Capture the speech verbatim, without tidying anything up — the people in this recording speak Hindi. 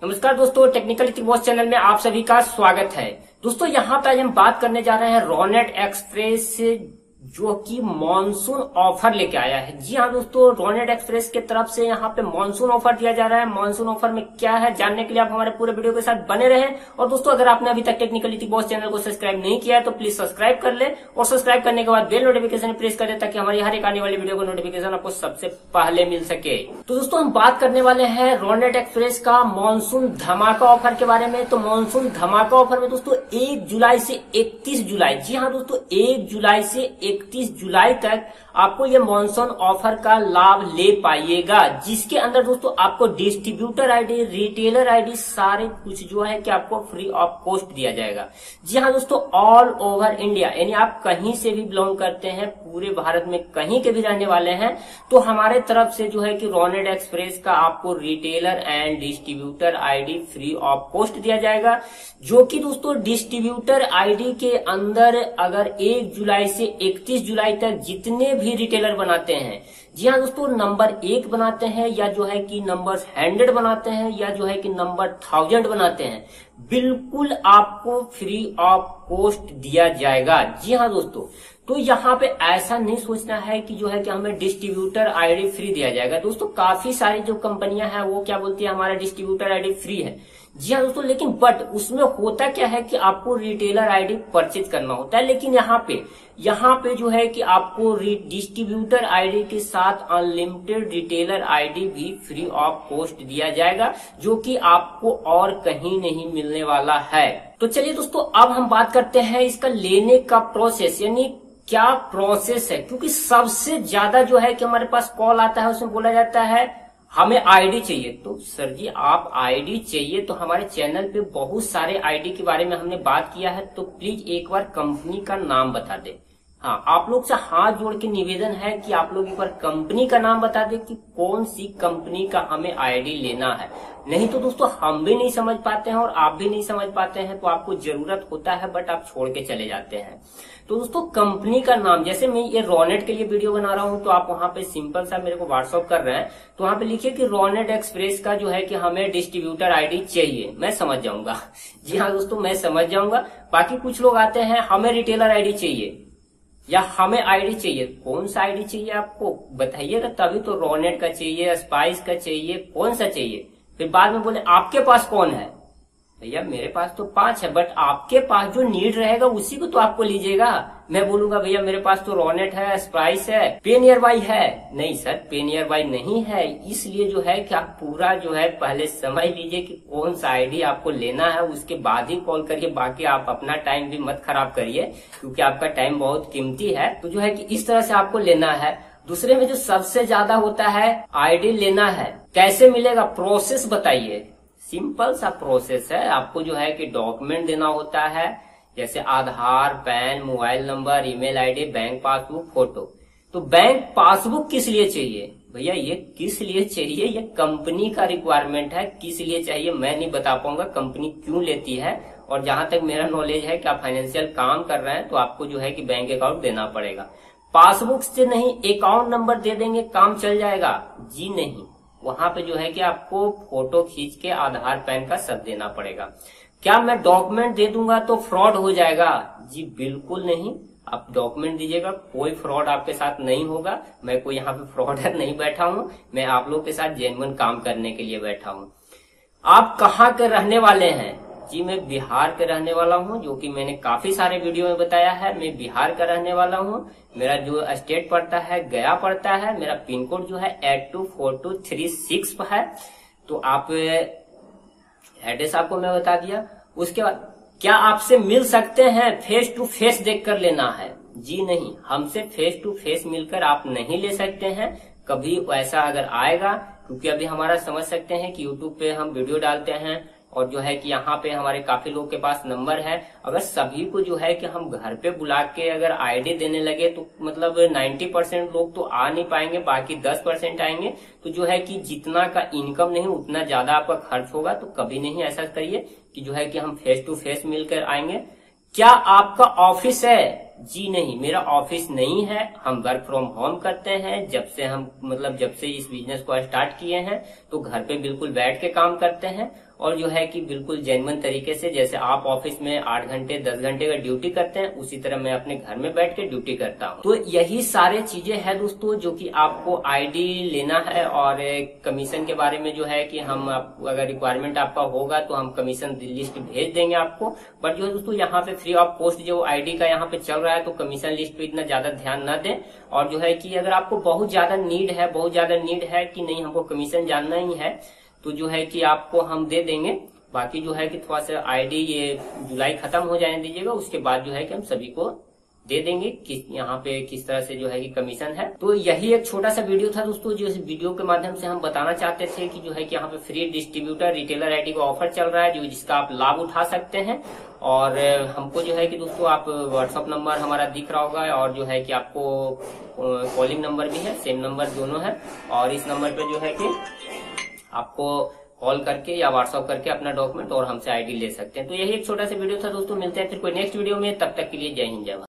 नमस्कार दोस्तों, टेक्निकल इतिहास चैनल में आप सभी का स्वागत है। दोस्तों यहाँ पे आज हम बात करने जा रहे हैं रोनेट एक्सप्रेस जो कि मॉनसून ऑफर लेके आया है। जी हाँ दोस्तों, रोनेट एक्सप्रेस के तरफ से यहाँ पे मॉनसून ऑफर दिया जा रहा है। मॉनसून ऑफर में क्या है जानने के लिए आप हमारे पूरे वीडियो के साथ बने रहें। और दोस्तों अगर आपने अभी तक टेक्निकल इतिहास चैनल को सब्सक्राइब नहीं किया है तो प्लीज सब्सक्राइब कर ले और सब्सक्राइब करने के बाद बेल नोटिफिकेशन प्रेस कर दे ताकि हमारी हर एक आने वाली वीडियो का नोटिफिकेशन आपको सबसे पहले मिल सके। तो दोस्तों हम बात करने वाले हैं रोनेट एक्सप्रेस का मॉनसून धमाका ऑफर के बारे में। तो मॉनसून धमाका ऑफर में दोस्तों एक जुलाई से इकतीस जुलाई, जी हाँ दोस्तों एक जुलाई से इकतीस जुलाई तक आपको ये मॉनसून ऑफर का लाभ ले पाइएगा, जिसके अंदर दोस्तों आपको डिस्ट्रीब्यूटर आईडी, रिटेलर आईडी सारे कुछ जो है कि आपको फ्री ऑफ कॉस्ट दिया जाएगा। जी हाँ दोस्तों, ऑल ओवर इंडिया यानी आप कहीं से भी बिलोंग करते हैं, पूरे भारत में कहीं के भी रहने वाले हैं तो हमारे तरफ से जो है कि रोनेट एक्सप्रेस का आपको retailer and distributor ID free of cost दिया जाएगा। जो कि दोस्तों डिस्ट्रीब्यूटर आईडी के अंदर अगर एक जुलाई से इकतीस जुलाई तक जितने भी रिटेलर बनाते हैं, जी हाँ दोस्तों नंबर एक बनाते हैं या जो है कि नंबर हंड्रेड बनाते हैं या जो है कि नंबर थाउजेंड बनाते हैं, बिल्कुल आपको फ्री ऑफ कॉस्ट दिया जाएगा। जी हाँ दोस्तों, तो यहाँ पे ऐसा नहीं सोचना है कि जो है कि हमें डिस्ट्रीब्यूटर आईडी फ्री दिया जाएगा। दोस्तों काफी सारी जो कंपनियां हैं वो क्या बोलती है हमारा डिस्ट्रीब्यूटर आईडी फ्री है। जी हाँ दोस्तों, लेकिन बट उसमें होता क्या है कि आपको रिटेलर आईडी परचेज करना होता है। लेकिन यहाँ पे यहाँ पे जो है कि आपको डिस्ट्रीब्यूटर आईडी के साथ अनलिमिटेड रिटेलर आईडी भी फ्री ऑफ कॉस्ट दिया जाएगा, जो कि आपको और कहीं नहीं मिलने वाला है। तो चलिए दोस्तों अब हम बात करते हैं इसका लेने का प्रोसेस, यानी क्या प्रोसेस है। क्योंकि सबसे ज्यादा जो है कि हमारे पास कॉल आता है उसमें बोला जाता है हमें आईडी चाहिए। तो सर जी आप आईडी चाहिए तो हमारे चैनल पे बहुत सारे आईडी के बारे में हमने बात किया है, तो प्लीज एक बार कंपनी का नाम बता दे। हाँ, आप लोग से हाथ जोड़ के निवेदन है कि आप लोग एक बार कंपनी का नाम बता दे कि कौन सी कंपनी का हमें आईडी लेना है। नहीं तो दोस्तों हम भी नहीं समझ पाते हैं और आप भी नहीं समझ पाते हैं, तो आपको जरूरत होता है बट आप छोड़ के चले जाते हैं। तो दोस्तों कंपनी का नाम, जैसे मैं ये रोनेट के लिए वीडियो बना रहा हूं तो आप वहां पे सिंपल सा मेरे को व्हाट्सअप कर रहे हैं तो वहां पे लिखिए कि रोनेट एक्सप्रेस का जो है कि हमें डिस्ट्रीब्यूटर आईडी चाहिए, मैं समझ जाऊंगा। जी हाँ दोस्तों मैं समझ जाऊंगा। बाकी कुछ लोग आते हैं हमें रिटेलर आईडी चाहिए या हमें आईडी चाहिए। कौन सा आईडी चाहिए आपको बताइएगा, तभी तो रोनेट का चाहिए, स्पाइस का चाहिए, कौन सा चाहिए। फिर बाद में बोले आपके पास कौन है, भैया मेरे पास तो पांच है, बट आपके पास जो नीड रहेगा उसी को तो आपको लीजिएगा। मैं बोलूंगा भैया मेरे पास तो रोनेट है, स्पाइस है, पे नियर बाई है। नहीं सर पे नियर बाई नहीं है, इसलिए जो है कि आप पूरा जो है पहले समझ लीजिए कि कौन सा आईडी आपको लेना है, उसके बाद ही कॉल करिए। बाकी आप अपना टाइम भी मत खराब करिए क्योंकि आपका टाइम बहुत कीमती है। तो जो है कि इस तरह से आपको लेना है। दूसरे में जो सबसे ज्यादा होता है आईडी लेना है, कैसे मिलेगा प्रोसेस बताइए। सिंपल सा प्रोसेस है, आपको जो है कि डॉक्यूमेंट देना होता है, जैसे Aadhaar, PAN, mobile number, email ID, bank passbook, photo. तो बैंक पासबुक किस लिए चाहिए भैया, ये किस लिए चाहिए, ये कंपनी का रिक्वायरमेंट है। किस लिए चाहिए मैं नहीं बता पाऊंगा, कंपनी क्यों लेती है। और जहां तक मेरा नॉलेज है कि आप फाइनेंशियल काम कर रहे हैं तो आपको जो है कि बैंक अकाउंट देना पड़ेगा। पासबुक से नहीं, अकाउंट नंबर दे देंगे काम चल जाएगा। जी नहीं, वहां पे जो है कि आपको फोटो खींच के आधार पैन का सब देना पड़ेगा। क्या मैं डॉक्यूमेंट दे दूंगा तो फ्रॉड हो जाएगा, जी बिल्कुल नहीं। आप डॉक्यूमेंट दीजिएगा, कोई फ्रॉड आपके साथ नहीं होगा। मैं कोई यहाँ पे फ्रॉडर नहीं बैठा हूँ, मैं आप लोग के साथ जेन्युइन काम करने के लिए बैठा हूँ। आप कहाँ के रहने वाले हैं, जी मैं बिहार के रहने वाला हूँ, जो कि मैंने काफी सारे वीडियो में बताया है। मैं बिहार का रहने वाला हूँ। मेरा जो स्टेट पड़ता है गया पड़ता है। मेरा पिन कोड जो है eight two four two three six है। तो आप एड्रेस आपको मैं बता दिया। उसके बाद क्या आपसे मिल सकते हैं, फेस टू फेस देख कर लेना है। जी नहीं, हमसे फेस टू फेस मिलकर आप नहीं ले सकते हैं। कभी ऐसा अगर आएगा, क्योंकि अभी हमारा समझ सकते हैं कि यूट्यूब पे हम वीडियो डालते हैं और जो है कि यहाँ पे हमारे काफी लोग के पास नंबर है। अगर सभी को जो है कि हम घर पे बुला के अगर आईडी देने लगे तो मतलब नब्बे परसेंट लोग तो आ नहीं पाएंगे, बाकी दस परसेंट आएंगे। तो जो है कि जितना का इनकम नहीं उतना ज्यादा आपका खर्च होगा। तो कभी नहीं ऐसा करिए कि जो है कि हम फेस टू फेस मिलकर आएंगे। क्या आपका ऑफिस है, जी नहीं मेरा ऑफिस नहीं है। हम वर्क फ्रॉम होम करते हैं। जब से हम मतलब जब से इस बिजनेस को स्टार्ट किए हैं तो घर पे बिल्कुल बैठ के काम करते हैं। और जो है कि बिल्कुल जेन्युइन तरीके से, जैसे आप ऑफिस में आठ घंटे दस घंटे का ड्यूटी करते हैं, उसी तरह मैं अपने घर में बैठ के ड्यूटी करता हूँ। तो यही सारे चीजें हैं दोस्तों जो कि आपको आईडी लेना है। और कमीशन के बारे में जो है कि हम आप, अगर रिक्वायरमेंट आपका होगा तो हम कमीशन लिस्ट भेज देंगे आपको। बट जो है दोस्तों यहाँ पे फ्री ऑफ कॉस्ट जो आईडी का यहाँ पे चल रहा है, तो कमीशन लिस्ट पे इतना ज्यादा ध्यान न दें। और जो है कि अगर आपको बहुत ज्यादा नीड है, बहुत ज्यादा नीड है कि नहीं हमको कमीशन जानना ही है, तो जो है कि आपको हम दे देंगे। बाकी जो है कि थोड़ा सा आईडी ये जुलाई खत्म हो जाने दीजिएगा, उसके बाद जो है कि हम सभी को दे देंगे किस यहाँ पे किस तरह से जो है कि कमीशन है। तो यही एक छोटा सा वीडियो था दोस्तों, जो इस वीडियो के माध्यम से हम बताना चाहते थे कि जो है कि यहाँ पे फ्री डिस्ट्रीब्यूटर रिटेलर आईडी का ऑफर चल रहा है, जो जिसका आप लाभ उठा सकते हैं। और हमको जो है कि दोस्तों आप व्हाट्सअप नंबर हमारा दिख रहा होगा, और जो है कि आपको कॉलिंग नंबर भी है, सेम नंबर दोनों है। और इस नंबर पे जो है कि आपको कॉल करके या व्हाट्सअप करके अपना डॉक्यूमेंट और हमसे आईडी ले सकते हैं। तो यही एक छोटा सा वीडियो था दोस्तों, मिलते हैं फिर कोई नेक्स्ट वीडियो में, तब तक के लिए जय हिंद जय भारत।